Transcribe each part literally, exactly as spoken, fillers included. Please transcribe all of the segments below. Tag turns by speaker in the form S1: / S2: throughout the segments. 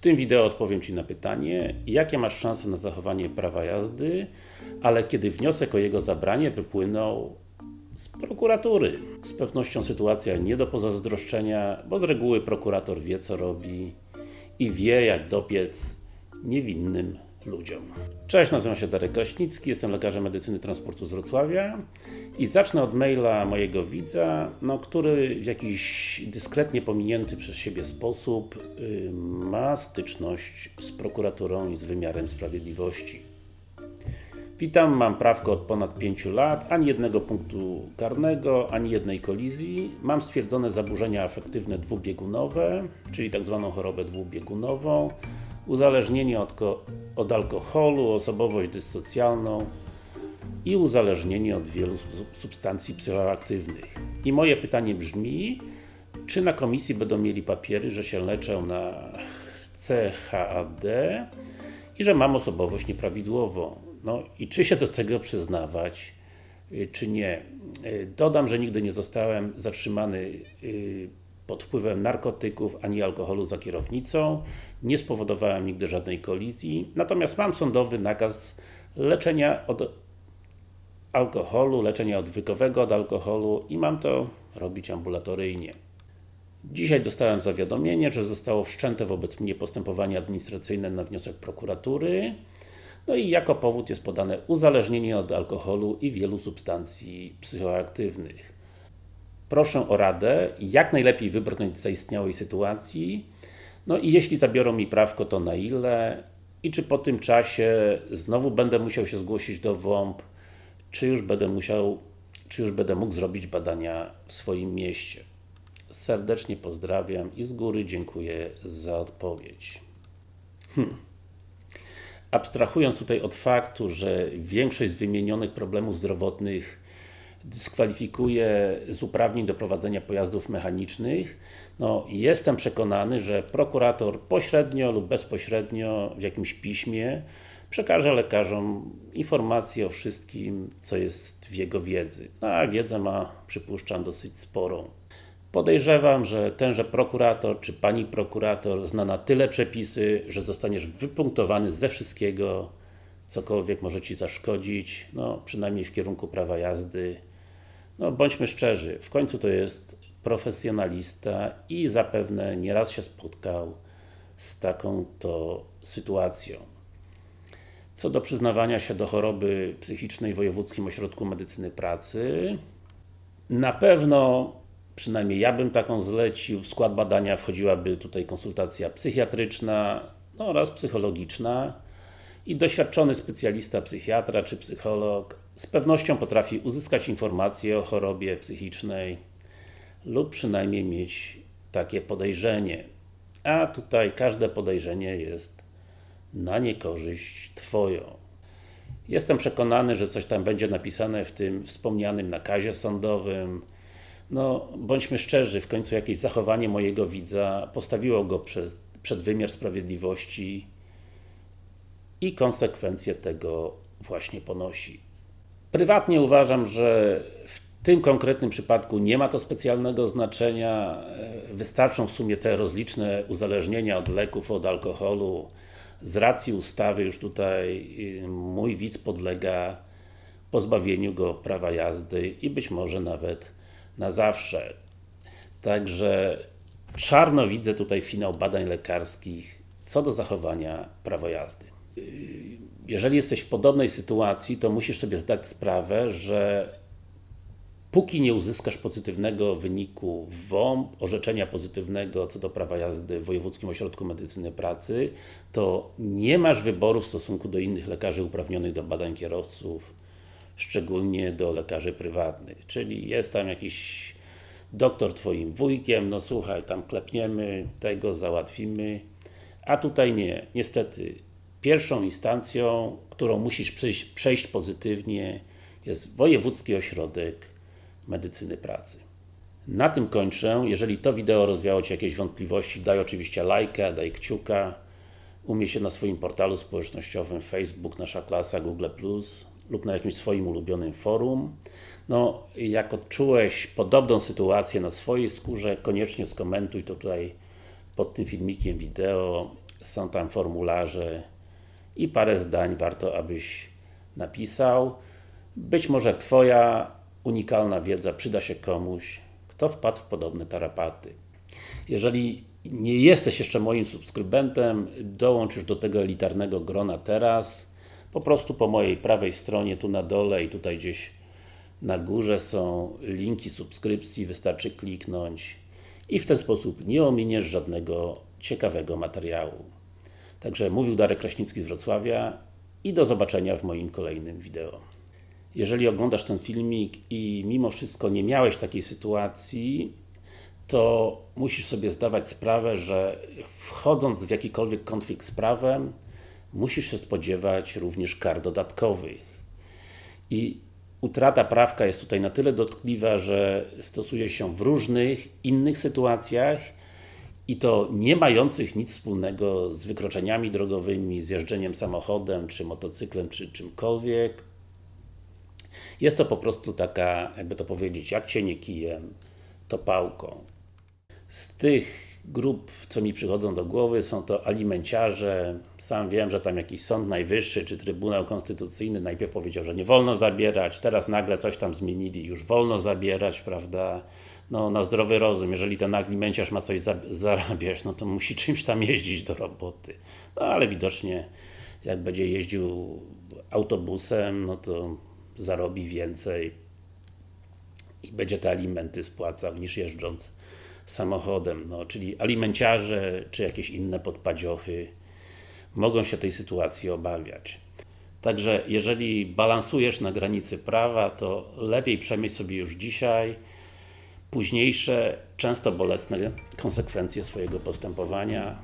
S1: tym wideo odpowiem Ci na pytanie, jakie masz szanse na zachowanie prawa jazdy, ale kiedy wniosek o jego zabranie wypłynął z prokuratury. Z pewnością sytuacja nie do pozazdroszczenia, bo z reguły prokurator wie, co robi i wie, jak dopiec niewinnym ludziom. Cześć, nazywam się Darek Kraśnicki, jestem lekarzem medycyny transportu z Wrocławia i zacznę od maila mojego widza, no, który w jakiś dyskretnie pominięty przez siebie sposób yy, ma styczność z prokuraturą i z wymiarem sprawiedliwości. Witam, mam prawko od ponad pięciu lat, ani jednego punktu karnego, ani jednej kolizji. Mam stwierdzone zaburzenia afektywne dwubiegunowe, czyli tak zwaną chorobę dwubiegunową, uzależnienie od, od alkoholu, osobowość dyssocjalną i uzależnienie od wielu substancji psychoaktywnych. I moje pytanie brzmi, czy na komisji będą mieli papiery, że się leczę na C H A D i że mam osobowość nieprawidłową. No i czy się do tego przyznawać, czy nie. Dodam, że nigdy nie zostałem zatrzymany pod wpływem narkotyków ani alkoholu za kierownicą, nie spowodowałem nigdy żadnej kolizji, natomiast mam sądowy nakaz leczenia od alkoholu, leczenia odwykowego od alkoholu i mam to robić ambulatoryjnie. Dzisiaj dostałem zawiadomienie, że zostało wszczęte wobec mnie postępowanie administracyjne na wniosek prokuratury. No i jako powód jest podane uzależnienie od alkoholu i wielu substancji psychoaktywnych. Proszę o radę, jak najlepiej wybrnąć z zaistniałej sytuacji, no i jeśli zabiorą mi prawko, to na ile i czy po tym czasie znowu będę musiał się zgłosić do W O M P, czy już będę musiał, czy już będę mógł zrobić badania w swoim mieście. Serdecznie pozdrawiam i z góry dziękuję za odpowiedź. Hmm. Abstrahując tutaj od faktu, że większość z wymienionych problemów zdrowotnych dyskwalifikuje z uprawnień do prowadzenia pojazdów mechanicznych, no jestem przekonany, że prokurator pośrednio lub bezpośrednio w jakimś piśmie przekaże lekarzom informacje o wszystkim, co jest w jego wiedzy. No, a wiedzę ma, przypuszczam, dosyć sporą. Podejrzewam, że tenże prokurator, czy pani prokurator zna na tyle przepisy, że zostaniesz wypunktowany ze wszystkiego, cokolwiek może Ci zaszkodzić, no przynajmniej w kierunku prawa jazdy. No bądźmy szczerzy, w końcu to jest profesjonalista i zapewne nieraz się spotkał z taką to sytuacją. Co do przyznawania się do choroby psychicznej w Wojewódzkim Ośrodku Medycyny Pracy, na pewno przynajmniej ja bym taką zlecił, w skład badania wchodziłaby tutaj konsultacja psychiatryczna no, oraz psychologiczna i doświadczony specjalista, psychiatra czy psycholog z pewnością potrafi uzyskać informacje o chorobie psychicznej lub przynajmniej mieć takie podejrzenie. A tutaj każde podejrzenie jest na niekorzyść Twoją. Jestem przekonany, że coś tam będzie napisane w tym wspomnianym nakazie sądowym. No, bądźmy szczerzy, w końcu jakieś zachowanie mojego widza postawiło go przez, przed wymiar sprawiedliwości i konsekwencje tego właśnie ponosi. Prywatnie uważam, że w tym konkretnym przypadku nie ma to specjalnego znaczenia. Wystarczą w sumie te rozliczne uzależnienia od leków, od alkoholu. Z racji ustawy już tutaj mój widz podlega pozbawieniu go prawa jazdy i być może nawet na zawsze. Także czarno widzę tutaj finał badań lekarskich co do zachowania prawa jazdy. Jeżeli jesteś w podobnej sytuacji, to musisz sobie zdać sprawę, że póki nie uzyskasz pozytywnego wyniku w W O M P, orzeczenia pozytywnego co do prawa jazdy w Wojewódzkim Ośrodku Medycyny Pracy, to nie masz wyboru w stosunku do innych lekarzy uprawnionych do badań kierowców, szczególnie do lekarzy prywatnych. Czyli jest tam jakiś doktor Twoim wujkiem, no słuchaj, tam klepniemy, tego załatwimy, a tutaj nie. Niestety, pierwszą instancją, którą musisz przejść, przejść pozytywnie, jest Wojewódzki Ośrodek Medycyny Pracy. Na tym kończę. Jeżeli to wideo rozwiało Ci jakieś wątpliwości, daj oczywiście lajka, daj kciuka, umieść się na swoim portalu społecznościowym Facebook, Nasza Klasa, Google plus lub na jakimś swoim ulubionym forum. No, jak odczułeś podobną sytuację na swojej skórze, koniecznie skomentuj to tutaj pod tym filmikiem wideo. są tam formularze i parę zdań warto, abyś napisał. Być może Twoja unikalna wiedza przyda się komuś, kto wpadł w podobne tarapaty. Jeżeli nie jesteś jeszcze moim subskrybentem, dołącz do tego elitarnego grona teraz. Po prostu po mojej prawej stronie, tu na dole i tutaj gdzieś na górze są linki subskrypcji, wystarczy kliknąć i w ten sposób nie ominiesz żadnego ciekawego materiału. Także mówił Darek Kraśnicki z Wrocławia i do zobaczenia w moim kolejnym wideo. Jeżeli oglądasz ten filmik i mimo wszystko nie miałeś takiej sytuacji, to musisz sobie zdawać sprawę, że wchodząc w jakikolwiek konflikt z prawem, musisz się spodziewać również kar dodatkowych. I utrata prawka jest tutaj na tyle dotkliwa, że stosuje się w różnych innych sytuacjach i to nie mających nic wspólnego z wykroczeniami drogowymi, z jeżdżeniem samochodem, czy motocyklem, czy czymkolwiek. Jest to po prostu taka, jakby to powiedzieć, jak cienie kijem, to pałką. Z tych grup, co mi przychodzą do głowy, są to alimenciarze. Sam wiem, że tam jakiś Sąd Najwyższy, czy Trybunał Konstytucyjny najpierw powiedział, że nie wolno zabierać, teraz nagle coś tam zmienili, już wolno zabierać, prawda? No, na zdrowy rozum, jeżeli ten alimenciarz ma coś za zarabiać, no to musi czymś tam jeździć do roboty. No ale widocznie, jak będzie jeździł autobusem, no to zarobi więcej i będzie te alimenty spłacał, niż jeżdżąc samochodem. No, czyli alimenciarze, czy jakieś inne podpadziochy mogą się tej sytuacji obawiać. Także jeżeli balansujesz na granicy prawa, to lepiej przemyśl sobie już dzisiaj późniejsze, często bolesne konsekwencje swojego postępowania.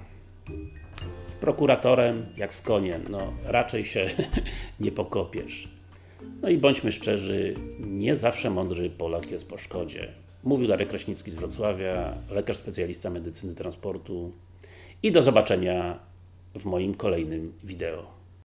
S1: Z prokuratorem, jak z koniem, no raczej się nie pokopiesz. No i bądźmy szczerzy, nie zawsze mądry Polak jest po szkodzie. Mówił Darek Kraśnicki z Wrocławia, lekarz specjalista medycyny transportu i do zobaczenia w moim kolejnym wideo.